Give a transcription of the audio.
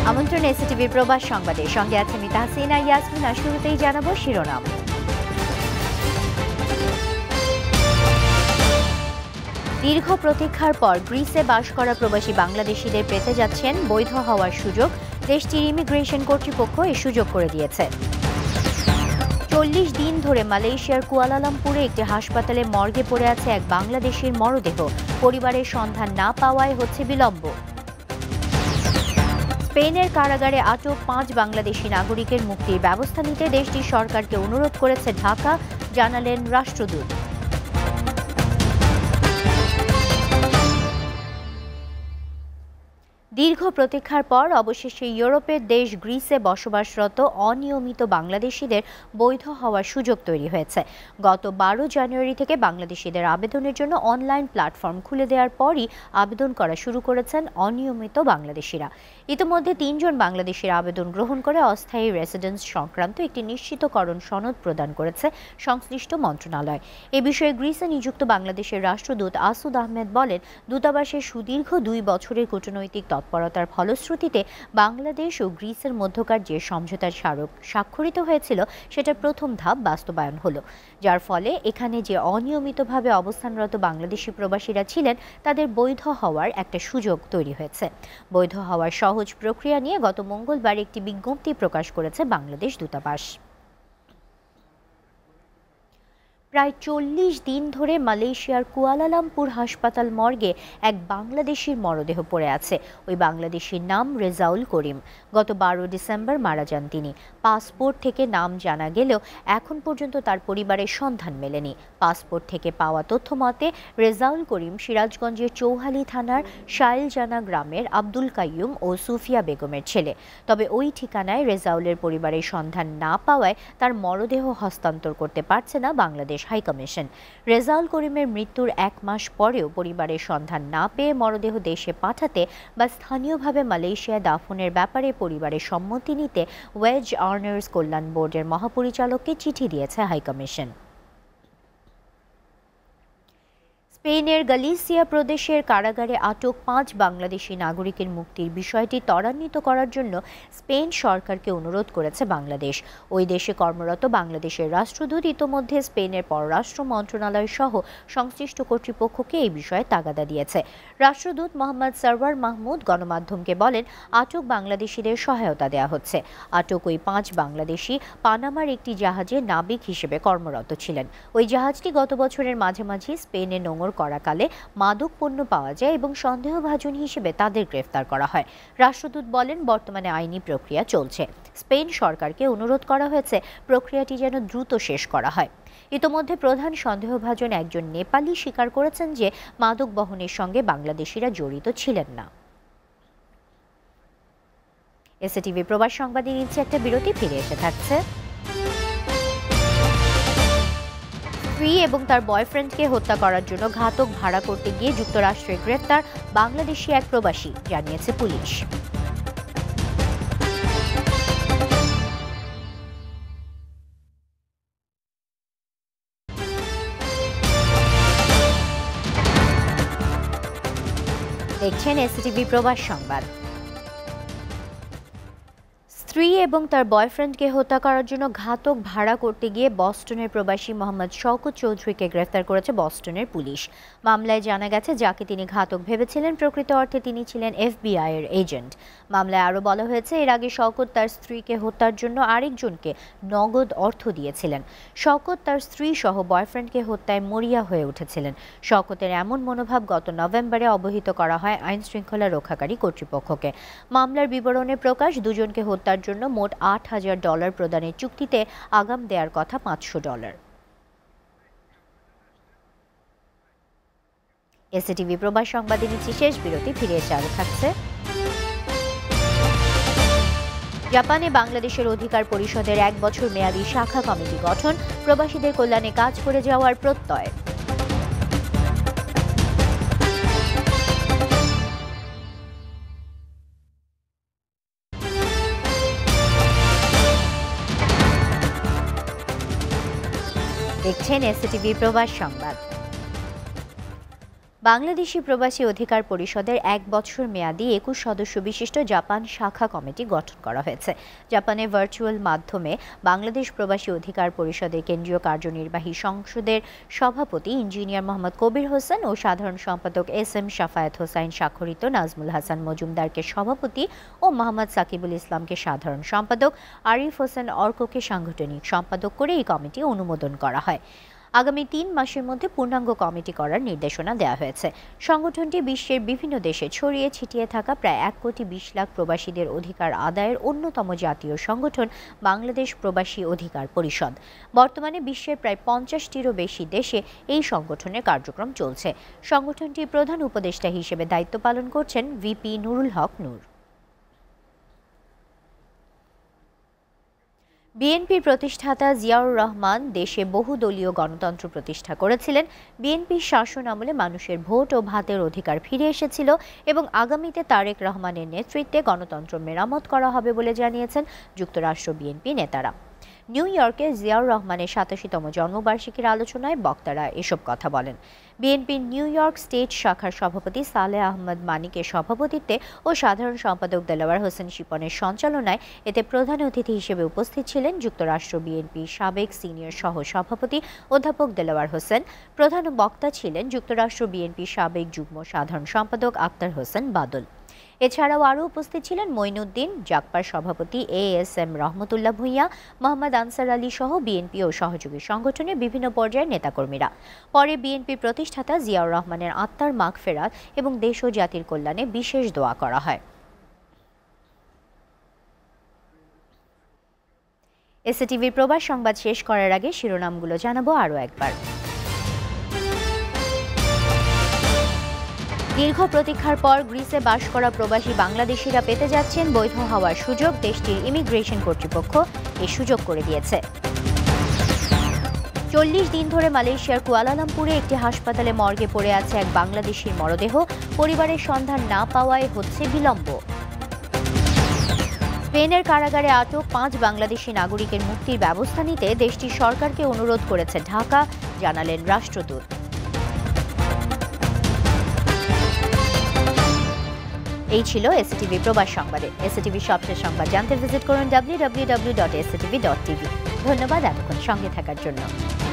আমন্ত্রণ SATV প্রবাস সংবাদে সঙ্গে আছে আমি তাহসিনা ইয়াসমিন। শুরুতেই জানাবো শিরোনাম। দীর্ঘ প্রতীক্ষার পর গ্রিসে বাস করা প্রবাসী বাংলাদেশিদের পেতে যাচ্ছেন বৈধ হওয়ার সুযোগ। দেশটির ইমিগ্রেশন কর্তৃপক্ষ এই সুযোগ করে দিয়েছে। 40 দিন ধরে মালয়েশিয়ার কুয়ালালামপুরে একটি হাসপাতালে মর্গে পড়ে আছে এক বাংলাদেশির মরদেহ। পরিবারের সন্ধান না পাওয়ায় হচ্ছে বিলম্ব। স্পেনের কারাগারে আটক 5 বাংলাদেশি নাগরিকের মুক্তির ব্যবস্থা নিতে দেশটির সরকারকে অনুরোধ করেছে ঢাকা, জানালেন রাষ্ট্রদূত। দীর্ঘ প্রতীক্ষার পর অবশেষে ইউরোপের দেশ গ্রিসে বসবাসরত অনিয়মিত বাংলাদেশিদের বৈধ হওয়ার সুযোগ তৈরি হয়েছে। গত 12 জানুয়ারি থেকে বাংলাদেশিদের আবেদনের জন্য অনলাইন প্ল্যাটফর্ম খুলে দেওয়ার পরই আবেদন করা শুরু করেছেন অনিয়মিত বাংলাদেশিরা। ইতিমধ্যে 3 জন বাংলাদেশির আবেদন গ্রহণ করে অস্থায়ী রেসিডেন্স সংক্রান্ত একটি নিশ্চিতকরণ সনদ প্রদান করেছে সংশ্লিষ্ট মন্ত্রণালয়। এ বিষয়ে গ্রিসে নিযুক্ত বাংলাদেশের রাষ্ট্রদূত আসুদ আহমেদ বলেন, দূতাবাসের সুদীর্ঘ 2 বছরের কূটনৈতিক তৎপরতার ফলশ্রুতিতে বাংলাদেশ ও গ্রিসের মধ্যকার যে সমঝোতার স্মারক স্বাক্ষরিত হয়েছিল সেটার প্রথম ধাপ বাস্তবায়ন হলো, যার ফলে এখানে যে অনিয়মিতভাবে অবস্থানরত বাংলাদেশি প্রবাসীরা ছিলেন তাদের বৈধ হওয়ার একটা সুযোগ তৈরি হয়েছে। বৈধ হওয়ার সহজ প্রক্রিয়া নিয়ে গত মঙ্গলবার একটি বিজ্ঞপ্তি প্রকাশ করেছে বাংলাদেশ দূতাবাস। প্রায় 40 দিন ধরে মালয়েশিয়ার কুয়ালালামপুর হাসপাতাল মর্গে এক বাংলাদেশির মরদেহ পড়ে আছে। ওই বাংলাদেশির নাম রেজাউল করিম। গত 12 ডিসেম্বর মারা যান তিনি। পাসপোর্ট থেকে নাম জানা গেলেও এখন পর্যন্ত তার পরিবারের সন্ধান মেলেনি। পাসপোর্ট থেকে পাওয়া তথ্য মতে রেজাউল করিম সিরাজগঞ্জের চৌহালি থানার শাইলজানা গ্রামের আব্দুল কাইয়ুম ও সুফিয়া বেগমের ছেলে। তবে ওই ঠিকানায় রেজাউলের পরিবারের সন্ধান না পাওয়ায় তার মরদেহ হস্তান্তর করতে পারছে না বাংলাদেশ হাইকমিশন। রেজাউল করিমের মৃত্যুর 1 মাস পরেও পরিবারের সন্ধান না পেয়ে মরদেহ দেশে পাঠাতে বা স্থানীয়ভাবে মালয়েশিয়ায় দাফনের ব্যাপারে পরিবারের সম্মতি নিতে ওয়েজ আর্নার্স কল্যাণ বোর্ডের মহাপরিচালককে চিঠি দিয়েছে হাইকমিশন। স্পেনের গালিসিয়া প্রদেশের কারাগারে আটক 5 বাংলাদেশি নাগরিকের মুক্তির বিষয়টি ত্বরান্বিত করার জন্য স্পেন সরকারকে অনুরোধ করেছে বাংলাদেশ। ওই দেশে কর্মরত বাংলাদেশের রাষ্ট্রদূত ইতোমধ্যে স্পেনের পররাষ্ট্র মন্ত্রণালয় সহ সংশ্লিষ্ট কর্তৃপক্ষকে এই বিষয়ে তাগাদা দিয়েছে। রাষ্ট্রদূত মোহাম্মদ সরওয়ার মাহমুদ গণমাধ্যমকে বলেন, আটক বাংলাদেশিদের সহায়তা দেওয়া হচ্ছে। আটক ওই 5 বাংলাদেশি পানামার একটি জাহাজে নাবিক হিসেবে কর্মরত ছিলেন। ওই জাহাজটি গত বছরের মাঝামাঝি স্পেনে নোঙর করাকালে মাদক পণ্য পাওয়া যায় এবং সন্দেহভাজন হিসেবে তাদের গ্রেফতার করা হয়। রাষ্ট্রদূত বলেন, বর্তমানে আইনি প্রক্রিয়া চলছে। স্পেন সরকারকে অনুরোধ করা হয়েছে প্রক্রিয়াটি যেন দ্রুত শেষ করা হয়। ইতোমধ্যে প্রধান সন্দেহভাজন একজন নেপালি স্বীকার করেছেন যে মাদক বহনের সঙ্গে বাংলাদেশিরা জড়িত ছিলেন না। SATV প্রবাস সংবাদে নিচ্ছে একটা বিরতি, ফিরে এসে থাকছে। স্ত্রী এবং তার বয়ফ্রেন্ডকে হত্যা করার জন্য ঘাতক ভাড়া করতে গিয়ে যুক্তরাষ্ট্রে গ্রেফতার বাংলাদেশি এক প্রবাসী, জানিয়েছে পুলিশ। দেখছেন SATV প্রবাস সংবাদ। স্ত্রী এবং তার বয়ফ্রেন্ডকে হত্যা করার জন্য ঘাতক ভাড়া করতে গিয়ে বস্টনের প্রবাসী মোহাম্মদ শওকত চৌধুরীকে গ্রেফতার করেছে বস্টনের পুলিশ। মামলায় জানা গেছে, যাকে তিনি ঘাতক ভেবেছিলেন প্রকৃত অর্থে তিনি ছিলেন FBI এর এজেন্ট। মামলায় আরও বলা হয়েছে, এর আগে শওকত তার স্ত্রীকে হত্যার জন্য আরেকজনকে নগদ অর্থ দিয়েছিলেন। শওকত তার স্ত্রী সহ বয়ফ্রেন্ডকে হত্যায় মরিয়া হয়ে উঠেছিলেন। শওকতের এমন মনোভাব গত নভেম্বরে অবহিত করা হয় আইন শৃঙ্খলা রক্ষাকারী কর্তৃপক্ষকে। মামলার বিবরণে প্রকাশ, দুজনকে হত্যার জন্য মোট $8,000 প্রদানের চুক্তিতে আগাম দেওয়ার কথা $500। SATV প্রবাস সংবাদে নিচ্ছি শেষ বিরতি, ফিরে এসে আরো থাকছে। জাপানে বাংলাদেশের অধিকার পরিষদের 1 বছর মেয়াদী শাখা কমিটি গঠন, প্রবাসীদের কল্যাণে কাজ করে যাওয়ার প্রত্যয়। দেখছেন SATV প্রবাস সংবাদ। বাংলাদেশি প্রবাসী অধিকার পরিষদের 1 বছর মেয়াদী 21 সদস্য বিশিষ্ট জাপান শাখা কমিটি গঠন করা হয়েছে। জাপানে ভার্চুয়াল মাধ্যমে বাংলাদেশ প্রবাসী অধিকার পরিষদের কেন্দ্রীয় কার্যনির্বাহী সংসদের সভাপতি ইঞ্জিনিয়ার মোহাম্মদ কবির হোসেন ও সাধারণ সম্পাদক SM শাফায়াত হোসাইন স্বাক্ষরিত নাজমুল হাসান মজুমদারকে সভাপতি ও মোহাম্মদ সাকিবুল ইসলামকে সাধারণ সম্পাদক, আরিফ হোসেন অর্ককে সাংগঠনিক সম্পাদক করে এই কমিটি অনুমোদন করা হয়। আগামী 3 মাসের মধ্যে পূর্ণাঙ্গ কমিটি করার নির্দেশনা দেওয়া হয়েছে। সংগঠনটি বিশ্বের বিভিন্ন দেশে ছড়িয়ে ছিটিয়ে থাকা প্রায় 1 কোটি 20 লাখ প্রবাসীদের অধিকার আদায়ের অন্যতম জাতীয় সংগঠন বাংলাদেশ প্রবাসী অধিকার পরিষদ। বর্তমানে বিশ্বের প্রায় 50টিরও বেশি দেশে এই সংগঠনের কার্যক্রম চলছে। সংগঠনটির প্রধান উপদেষ্টা হিসেবে দায়িত্ব পালন করছেন VP নুরুল হক নূর। বিএনপির প্রতিষ্ঠাতা জিয়াউর রহমান দেশে বহুদলীয় গণতন্ত্র প্রতিষ্ঠা করেছিলেন। বিএনপির শাসন আমলে মানুষের ভোট ও ভাতের অধিকার ফিরে এসেছিল এবং আগামীতে তারেক রহমানের নেতৃত্বে গণতন্ত্র মেরামত করা হবে বলে জানিয়েছেন যুক্তরাষ্ট্র বিএনপি নেতারা। নিউ ইয়র্কে জিয়াউর রহমানের 87তম জন্মবার্ষিকীর আলোচনায় বক্তারা এসব কথা বলেন। বিএনপির নিউ ইয়র্ক স্টেট শাখার সভাপতি সালেহ আহমদ মানিকের সভাপতিত্বে ও সাধারণ সম্পাদক দেলাওয়ার হোসেন শিপনের সঞ্চালনায় এতে প্রধান অতিথি হিসেবে উপস্থিত ছিলেন যুক্তরাষ্ট্র বিএনপির সাবেক সিনিয়র সহ সভাপতি অধ্যাপক দেলাওয়ার হোসেন। প্রধান বক্তা ছিলেন যুক্তরাষ্ট্র বিএনপির সাবেক যুগ্ম সাধারণ সম্পাদক আক্তার হোসেন বাদল। এছাড়াও আরও উপস্থিত ছিলেন মঈনুদ্দিন, জাকপার সভাপতি ASM রহমতুল্লাহ ভূঁইয়া, মোহাম্মদ আনসার আলী সহ বিএনপি ও সহযোগী সংগঠনের বিভিন্ন পর্যায়ের নেতাকর্মীরা। পরে বিএনপির প্রতিষ্ঠাতা জিয়াউর রহমানের আত্মার মাগফেরাত এবং দেশ ও জাতির কল্যাণে বিশেষ দোয়া করা হয়। SATVর প্রবাস সংবাদ শেষ করার আগে শিরোনামগুলো জানাবো আরও একবার। দীর্ঘ প্রতীক্ষার পর গ্রিসে বাস করা প্রবাসী বাংলাদেশিরা পেতে যাচ্ছেন বৈধ হওয়ার সুযোগ। দেশটির ইমিগ্রেশন কর্তৃপক্ষ এই সুযোগ করে দিয়েছে। 40 দিন ধরে মালয়েশিয়ার কুয়ালালামপুরে একটি হাসপাতালে মর্গে পড়ে আছে এক বাংলাদেশির মরদেহ। পরিবারের সন্ধান না পাওয়ায় হচ্ছে বিলম্ব। স্পেনের কারাগারে আটক 5 বাংলাদেশি নাগরিকের মুক্তির ব্যবস্থা নিতে দেশটির সরকারকে অনুরোধ করেছে ঢাকা, জানালেন রাষ্ট্রদূত। এই ছিল SATV প্রবাস সংবাদে। SATV সবশেষ সংবাদ জানতে ভিজিট করুন www.satv.tv। ধন্যবাদ এতক্ষণ সঙ্গে থাকার জন্য।